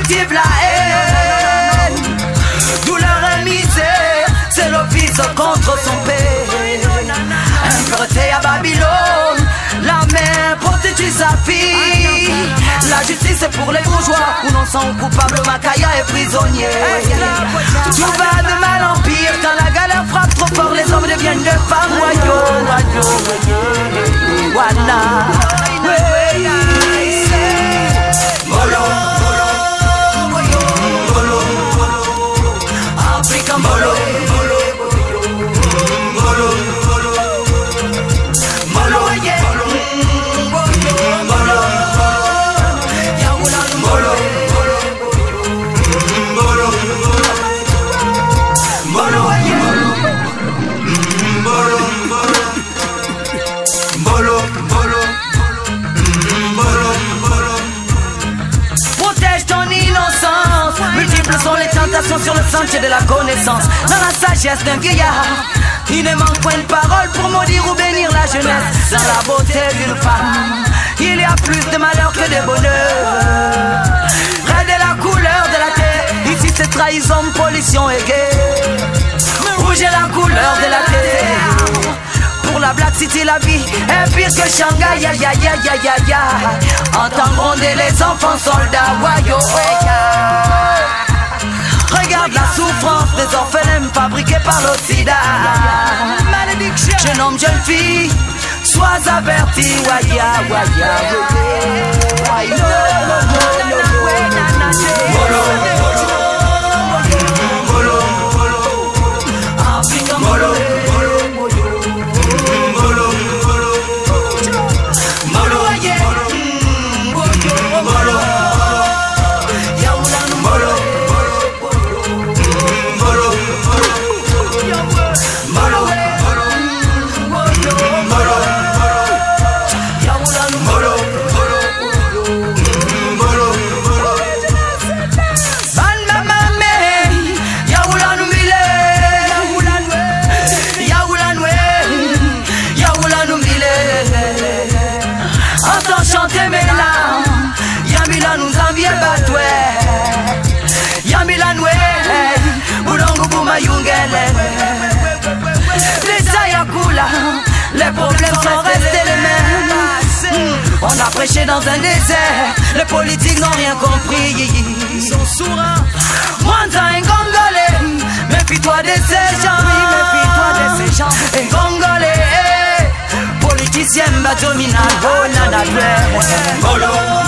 cultive la haine. Douleur et misère, c'est le fils contre son père. Impureté à Babylone, la mère prostitue sa fille. La justice est pour les bourgeois, où l'on sent coupable, Makaya est prisonnier. Tout va de mal en pire, quand la galère frappe trop fort, les hommes deviennent des femmes. Protège ton innocence. Multiples sont les tentations sur le sentier de la connaissance. Dans la sagesse d'un vieillard, il ne manque point de paroles pour maudire ou bénir la jeunesse. Dans la beauté d'une femme, il y a plus de malheur que de bonheur. Raide est la couleur de la terre. Ici c'est trahison, pollution et guerre. Rouge est la couleur de la terre. Pour la Black City, la vie est pire que Shanghai. Ya ya ya ya ya ya. Entends gronder les enfants soldats. Wayo. Regarde la souffrance des orphelins fabriqués par l'Occident. Jeune homme, jeune fille, sois averti. Waya waya. Les problèmes sont restés les mêmes. On a prêché dans un désert. Les politiques n'ont rien compris. Ils sont sourds. Mwanza un Congolais. Méfie-toi de ces gens. Méfie-toi de ces gens. Un Congolais. Politicien dominant.